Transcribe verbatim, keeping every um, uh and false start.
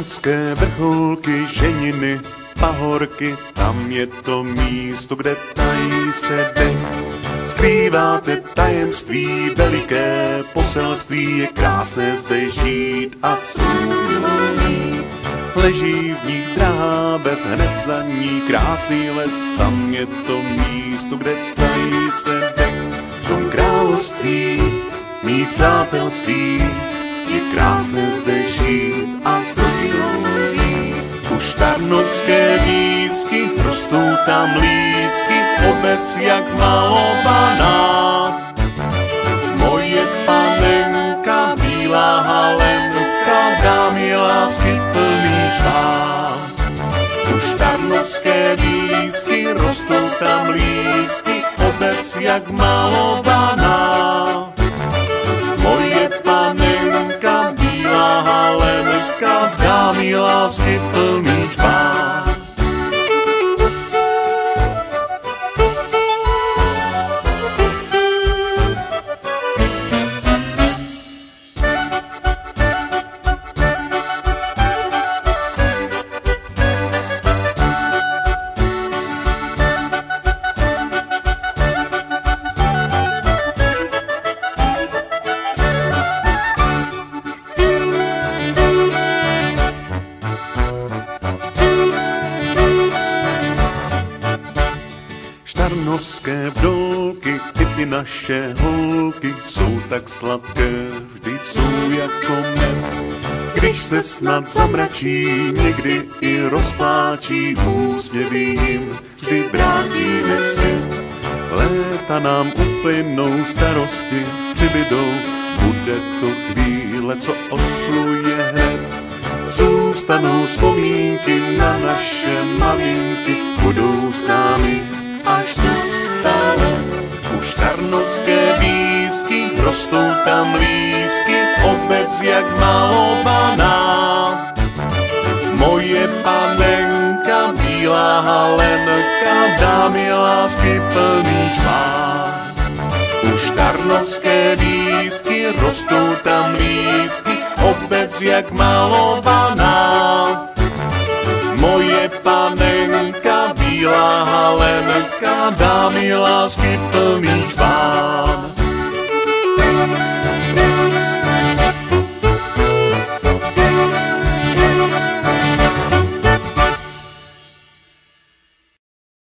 Štarnské vrcholky, ženiny, pahorky, tam je to místo, kde tají se dech. Skrýváte tajemství, veliké poselství, je krásné zde žít a svůj mít. Leží v nich drahá ves, hned za ní krásný les, tam je to místo, kde tají se dech. V tom království mít přátelství, je krásné zde žít a s rodinou jít. Už tarnovské výsky, rostou tam lísky, obec jak malovaná. Moje panenka, bílá halenka, dá mi lásky plný žvár. Už tarnovské výsky, rostou tam lísky, obec jak malovaná. Moje panenka, bílá halenka, dá mi lásky plný žvár. Štarnovské vdolky, i ty naše holky, jsou tak sladké, vždy jsou jako med. Když se snad zamračí, někdy i rozpláčí, úsměvy jim vždy vrátíme svět. Léta nám uplynou, starosti přibydou, bude to chvíle, co odpluje hned. Zůstanou vzpomínky na naše maminky, budou s námi až do sta let. Už tarnovské výsky, rostou tam lísky, obec jak malovaná. Moje panenka, bílá halenka, dá mi lásky plný žvár. Už tarnovské výsky, rostou tam lísky, obec jak malovaná. Moje panenka, bílá halenka, dá mi lásky plný žvár.